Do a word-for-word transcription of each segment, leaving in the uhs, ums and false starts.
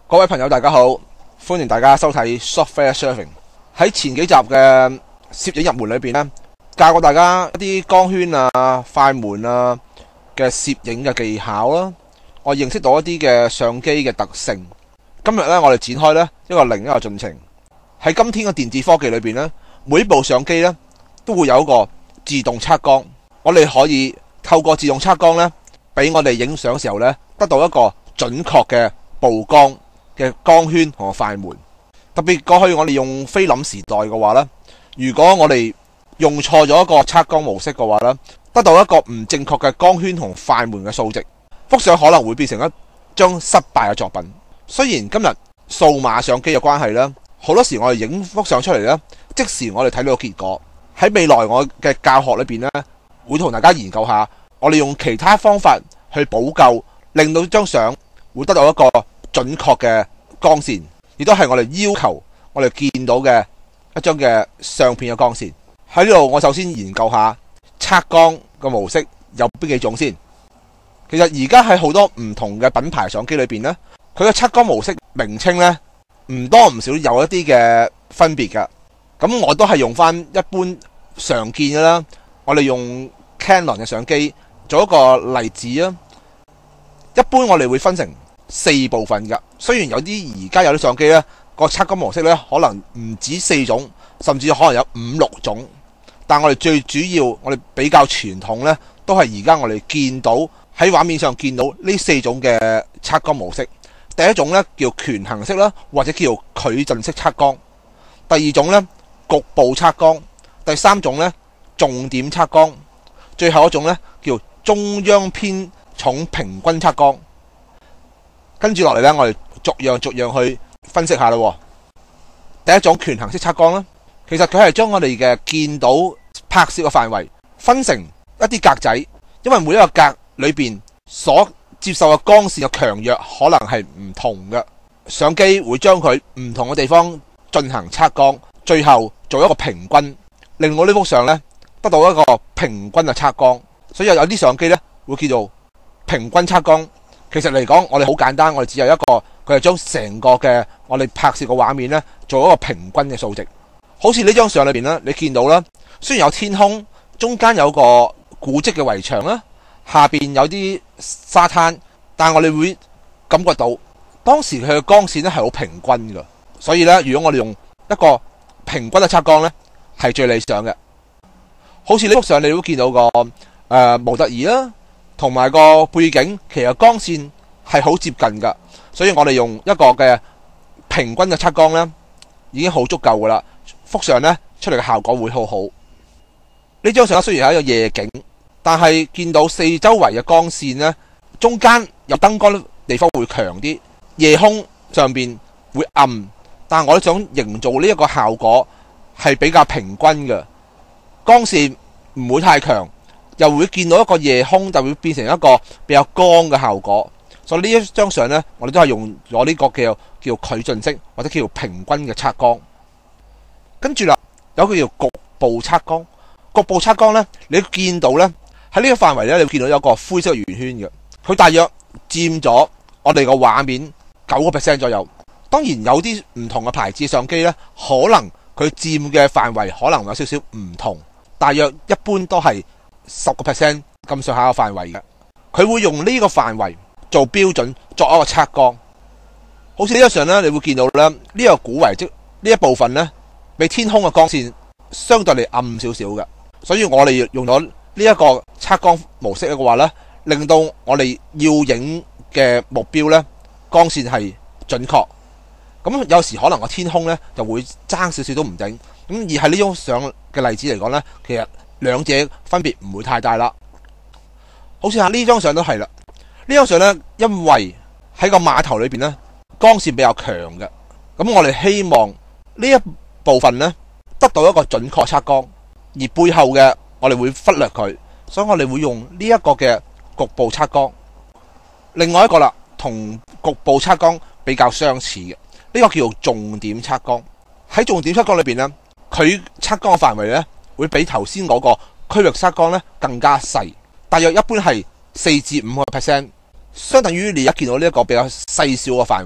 各位朋友大家好，歡迎大家收睇 Software Surfing。喺前幾集嘅攝影入門裏邊呢，教過大家一啲光圈啊、快門啊嘅攝影嘅技巧啦。我認識到一啲嘅相機嘅特性。今日呢，我哋展開呢一個另一個進程。喺今天嘅電子科技裏邊呢，每部相機呢都會有一個自動測光。我哋可以透過自動測光呢，俾我哋影相嘅時候呢，得到一個準確嘅曝光嘅光圈同快門。特別過去我哋用菲林時代嘅話呢，如果我哋用錯咗一個測光模式嘅話呢，得到一個唔正確嘅光圈同快門嘅數值，幅相可能會變成一張失敗嘅作品。雖然今日數碼相機嘅關係呢，好多時我哋影幅相出嚟呢，即時我哋睇到個結果。喺未來我嘅教學裏邊呢，會同大家研究下，我哋用其他方法去補救，令到張相會得到一個準確嘅光線，亦都係我哋要求我哋見到嘅一張嘅相片嘅光線。喺呢度我首先研究下測光嘅模式有邊幾種先。其實而家喺好多唔同嘅品牌相機裏邊呢，佢嘅測光模式名稱呢，唔多唔少有一啲嘅分別㗎。咁我都係用翻一般常見嘅啦，我哋用 Canon 嘅相機做一個例子啊。一般我哋會分成四部分㗎。雖然有啲而家有啲相機呢個測光模式呢，可能唔止四種，甚至可能有五六種。但我哋最主要，我哋比較傳統呢，都係而家我哋見到喺畫面上見到呢四種嘅測光模式。第一種呢叫權衡式啦，或者叫矩陣式測光。第二種呢局部測光。第三種呢重點測光。最後一種呢叫中央偏重平均測光。跟住落嚟呢，我哋逐樣逐樣去分析下啦。第一種權衡式測光啦，其實佢係將我哋嘅見到拍攝嘅範圍分成一啲格仔，因為每一個格裏邊所接受嘅光線嘅強弱可能係唔同嘅。相機會將佢唔同嘅地方進行測光，最後做一個平均，令我呢幅相呢得到一個平均嘅測光。所以有啲相機呢會叫做平均測光。其實嚟講，我哋好簡單，我哋只有一個，佢係將成個嘅我哋拍攝嘅畫面呢做一個平均嘅數值。好似呢張相裏邊呢，你見到啦，雖然有天空，中間有個古蹟嘅圍牆啦，下邊有啲沙灘，但係我哋會感覺到當時佢嘅光線呢係好平均㗎。所以呢，如果我哋用一個平均嘅測光呢，係最理想嘅。好似呢幅相你都見到個誒、呃、模特兒啦，同埋個背景其實光線係好接近㗎，所以我哋用一個嘅平均嘅測光呢已經好足夠㗎啦。幅相呢出嚟嘅效果會好好。呢張相雖然係一個夜景，但係見到四周圍嘅光線呢，中間有燈光地方會強啲，夜空上邊會暗，但係我都想營造呢一個效果係比較平均嘅，光線唔會太強，又會見到一個夜空就會變成一個比較光嘅效果。所以呢一張相呢，我哋都係用咗呢個叫叫矩陣式或者叫平均嘅測光。跟住啦，有個叫局部測光。局部測光呢，你見到呢喺呢個範圍呢，你會見到有個灰色圓圈嘅，佢大約佔咗我哋個畫面九個 percent 左右。當然有啲唔同嘅牌子相機呢，可能佢佔嘅範圍可能有少少唔同，大約一般都係十個 percent 咁上下嘅範圍嘅。佢會用呢個範圍做標準作一個測光。好似呢張相呢，你會見到咧呢、這個古遺跡呢一部分呢，比天空嘅光線相對嚟暗少少嘅，所以我哋用咗呢一個測光模式嘅話呢，令到我哋要影嘅目標呢，光線係準確。咁有時可能個天空呢就會爭少少都唔定。咁而係呢張相嘅例子嚟講呢，其實兩者分別唔會太大啦。好似下呢張相都係啦，呢張相呢，因為喺個碼頭裏邊呢，光線比較強嘅，咁我哋希望呢一部分呢得到一個準確測光，而背後嘅我哋會忽略佢，所以我哋會用呢一個嘅局部測光。另外一個啦，同局部測光比較相似嘅，呢個叫做重點測光。喺重點測光裏邊呢，佢測光嘅範圍呢會比頭先嗰個區域測光呢更加細，大約一般係四至五個 percent， 相等於你而家見到呢一個比較細小嘅範圍。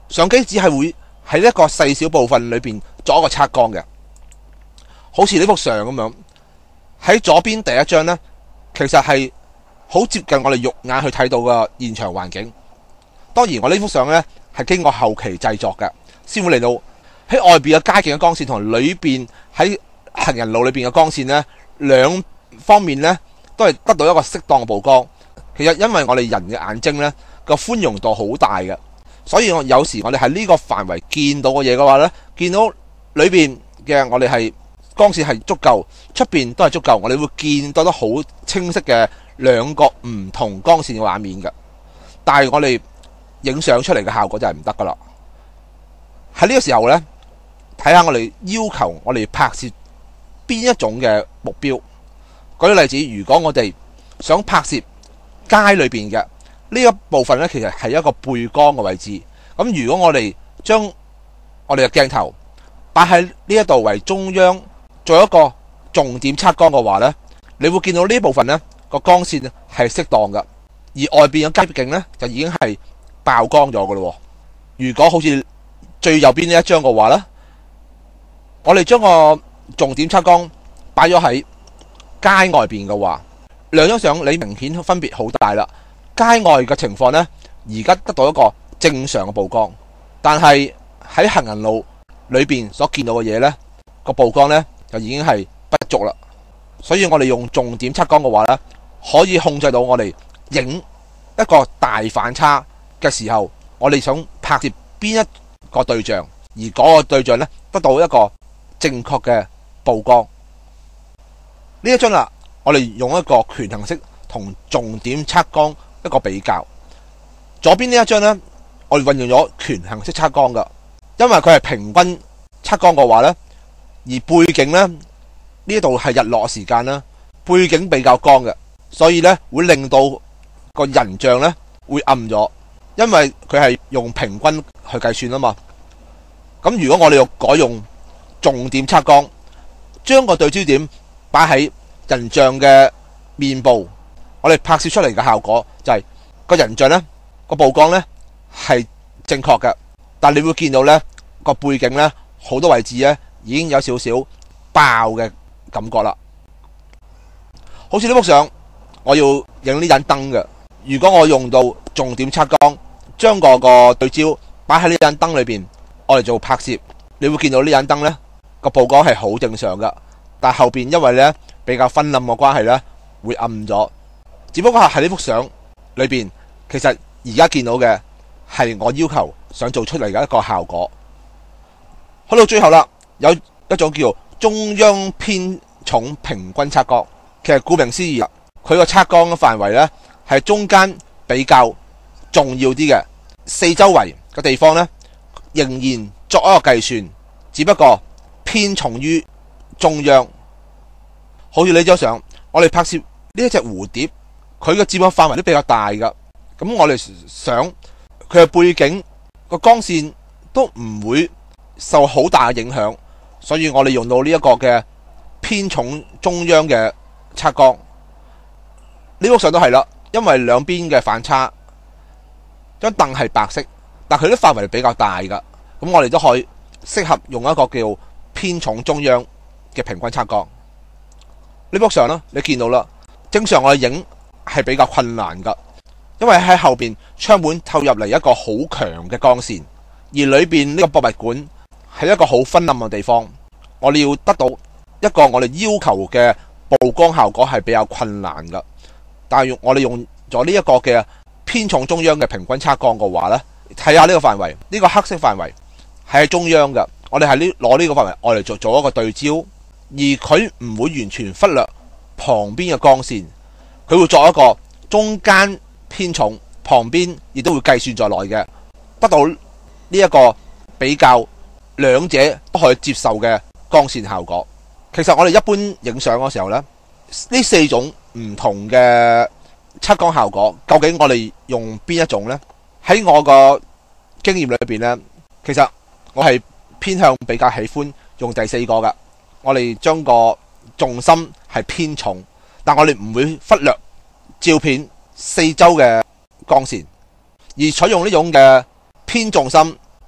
相機只係會喺一個細小部分裏邊做一個測光嘅。好似呢幅相咁樣，喺左邊第一張呢，其實係好接近我哋肉眼去睇到嘅現場環境。當然我呢幅相呢係經過後期製作嘅，先會嚟到喺外邊嘅街景嘅光線同裏邊喺行人路裏邊嘅光線呢，兩方面呢都係得到一個適當嘅曝光。其實因為我哋人嘅眼睛呢個寬容度好大嘅，所以我有時我哋喺呢個範圍見到嘅嘢嘅話呢，見到裏邊嘅我哋係光線係足夠，出邊都係足夠，我哋會見到得好清晰嘅兩個唔同光線嘅畫面嘅。但係我哋影相出嚟嘅效果就係唔得噶啦。喺呢個時候呢，睇下我哋要求我哋拍攝邊一種嘅目標。舉個例子，如果我哋想拍攝街裏邊嘅呢一部分呢，其實係一個背光嘅位置。咁如果我哋將我哋嘅鏡頭擺喺呢一度為中央，做一個重點測光嘅話呢，你會見到呢部分呢個光線係適當嘅，而外邊嘅街景呢就已經係曝光咗嘅咯。如果好似最右邊呢一張嘅話呢，我哋將個重點測光擺咗喺街外邊嘅話，兩張相你明顯分別好大啦。街外嘅情況呢，而家得到一個正常嘅曝光，但係喺行人路裏邊所見到嘅嘢呢，個曝光呢就已經係不足啦。所以我哋用重點測光嘅話呢，可以控制到我哋影一個大反差嘅時候，我哋想拍攝邊一個對象，而嗰個對象呢得到一個正確嘅曝光。呢一張啦，我哋用一個權衡式同重點測光一個比較。左邊呢一張呢，我哋運用咗權衡式測光噶，因為佢係平均測光嘅話呢，而背景呢，呢度係日落時間啦，背景比較光嘅，所以呢會令到個人像呢會暗咗，因為佢係用平均去計算啊嘛。咁如果我哋要改用重點測光，將個對焦點擺喺人像嘅面部，我哋拍攝出嚟嘅效果就係個人像呢個曝光呢係正確嘅，但你會見到呢個背景呢好多位置呢已經有少少爆嘅感覺啦。好似呢幅相，我要影呢盞燈嘅，如果我用到重點測光，將個個對焦擺喺呢盞燈裏邊，我哋做拍攝，你會見到呢盞燈呢個曝光係好正常噶，但後邊因為呢比較昏暗嘅關係呢會暗咗。只不過係喺呢幅相裏邊，其實而家見到嘅係我要求想做出嚟嘅一個效果。去到最後啦，有一種叫中央偏重平均測光。其實顧名思義啦，佢個測光嘅範圍呢係中間比較重要啲嘅，四周圍嘅地方呢仍然作一個計算，只不過偏重於中央。好似呢張相，我哋拍攝呢一隻蝴蝶，佢嘅佔嘅範圍都比較大噶。咁我哋想佢嘅背景個光線都唔會受好大嘅影響，所以我哋用到呢一個嘅偏重中央嘅測光。呢幅相都係啦，因為兩邊嘅反差，張凳係白色，但佢啲範圍比較大噶。咁我哋都可以適合用一個叫偏重中央嘅平均測光。呢幅相呢，你見到啦，正常我哋影係比較困難噶，因為喺後邊窗門透入嚟一個好強嘅光線，而裏邊呢個博物館係一個好昏暗嘅地方，我哋要得到一個我哋要求嘅曝光效果係比較困難噶。但係用我哋用咗呢一個嘅偏重中央嘅平均測光嘅話呢，睇下呢個範圍，呢個黑色範圍係喺中央噶，我哋係呢攞呢個範圍我哋做做一個對焦。而佢唔會完全忽略旁邊嘅光線，佢會作一個中間偏重，旁邊亦都會計算在內嘅，得到呢一個比較兩者都可以接受嘅光線效果。其實我哋一般影相嘅時候呢，呢四種唔同嘅測光效果，究竟我哋用邊一種呢？喺我個經驗裏邊呢，其實我係偏向比較喜歡用第四個噶。我哋將個重心係偏重，但我哋唔會忽略照片四周嘅光線，而採用呢種嘅偏重心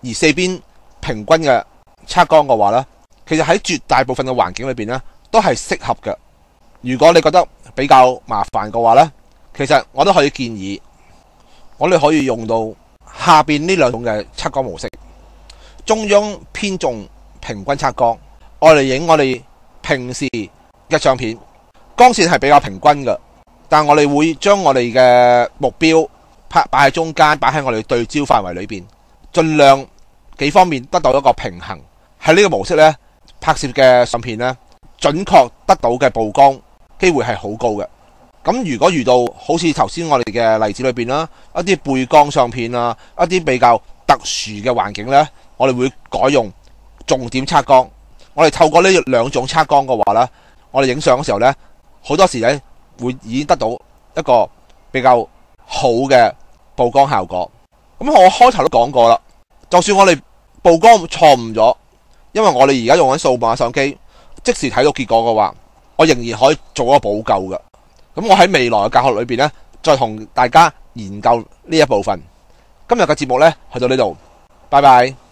而四邊平均嘅測光嘅話呢，其實喺絕大部分嘅環境裏邊呢，都係適合嘅。如果你覺得比較麻煩嘅話呢，其實我都可以建議，我哋可以用到下邊呢兩種嘅測光模式。中央偏重平均測光，愛嚟影我哋平時嘅相片，光線係比較平均嘅，但我哋會將我哋嘅目標拍擺喺中間，擺喺我哋對焦範圍裏邊，盡量幾方面得到一個平衡。喺呢個模式呢，拍攝嘅相片呢，準確得到嘅曝光機會係好高嘅。咁如果遇到好似頭先我哋嘅例子裏邊啦，一啲背光相片啊，一啲比較特殊嘅環境呢，我哋會改用重點測光。我哋透過呢兩種測光嘅話呢，我哋影相嘅時候呢，好多時呢會已經得到一個比較好嘅曝光效果。咁我開頭都講過啦，就算我哋曝光錯誤咗，因為我哋而家用緊數碼相機，即時睇到結果嘅話，我仍然可以做一個補救嘅。咁我喺未來嘅教學裏邊呢，再同大家研究呢一部分。今日嘅節目呢，去到呢度，拜拜。